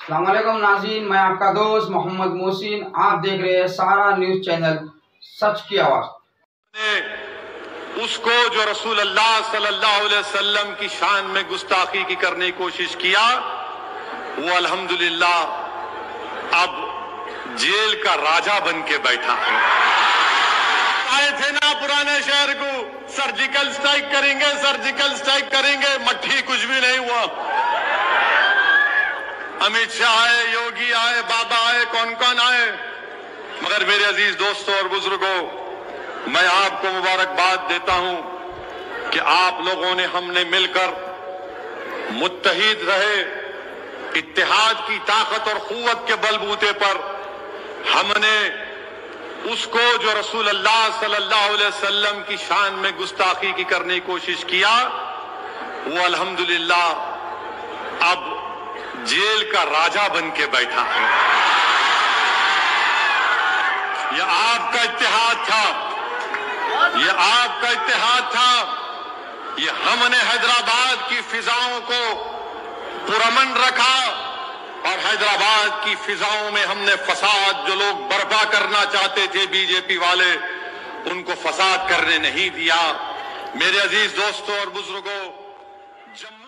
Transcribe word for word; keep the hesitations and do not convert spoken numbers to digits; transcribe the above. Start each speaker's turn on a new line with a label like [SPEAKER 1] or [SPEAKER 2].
[SPEAKER 1] السلام علیکم ناظرین، میں آپ کا دوست محمد محسن، آپ دیکھ رہے ہیں سہارا نیوز چینل سچ کی آواز۔
[SPEAKER 2] اس کو جو رسول اللہ صلی اللہ علیہ وسلم کی شان میں گستاخی کی کرنے کی کوشش کیا، وہ الحمدللہ اب جیل کا راجہ بن کے بیٹھا ہے۔ آئے تھے نا پرانے شہر کو، سرجیکل سٹرائک کریں گے سرجیکل سٹرائک کریں گے، مٹھی کچھ بھی نہیں ہوا۔ امیت شاہ آئے، یوگی آئے، بابا آئے، کون کون آئے، مگر میرے عزیز دوستوں اور بزرگوں، میں آپ کو مبارکباد دیتا ہوں کہ آپ لوگوں نے ہم نے مل کر متحد رہے، اتحاد کی طاقت اور قوت کے بل بوتے پر ہم نے اس کو جو رسول اللہ صلی اللہ علیہ وسلم کی شان میں گستاخی کی کرنے کی کوشش کیا، وہ الحمدللہ اب جیل کا راجہ بن کے بیٹھا ہے۔ یہ آپ کا اتحاد تھا، یہ آپ کا اتحاد تھا، یہ ہم نے حیدرآباد کی فضاؤں کو پرامن رکھا، اور حیدرآباد کی فضاؤں میں ہم نے فساد جو لوگ برپا کرنا چاہتے تھے بی جے پی والے، ان کو فساد کرنے نہیں دیا۔ میرے عزیز دوستوں اور بزرگوں،